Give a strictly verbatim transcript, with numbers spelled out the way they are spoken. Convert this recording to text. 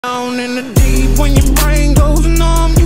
Down in the deep when your brain goes numb.